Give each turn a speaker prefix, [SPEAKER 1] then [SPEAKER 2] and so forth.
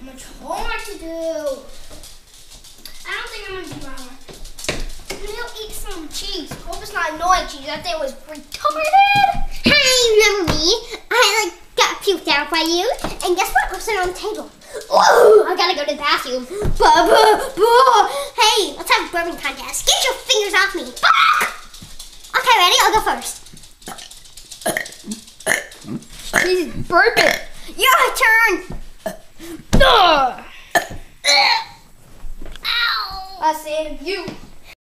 [SPEAKER 1] much homework to do. I don't think I'm gonna do my homework. Maybe I'll eat some cheese. Hope it's not annoying cheese. That thing was retarded.
[SPEAKER 2] Hi, remember me? I got puked out by you. And guess what? I'm sitting on the table. Whoa, I gotta go to the bathroom. Hey, let's have a burping contest. Get your fingers off me. Okay, ready? I'll go first.
[SPEAKER 1] He's burping.
[SPEAKER 2] Your turn.
[SPEAKER 1] Ow!
[SPEAKER 2] Ow.
[SPEAKER 1] I said you.